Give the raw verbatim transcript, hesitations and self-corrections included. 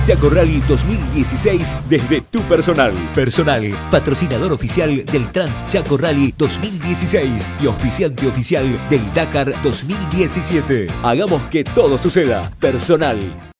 Transchaco Rally dos mil dieciséis desde tu personal. Personal, patrocinador oficial del Transchaco Rally dos mil dieciséis y auspiciante oficial del Dakar dos mil diecisiete. Hagamos que todo suceda. Personal.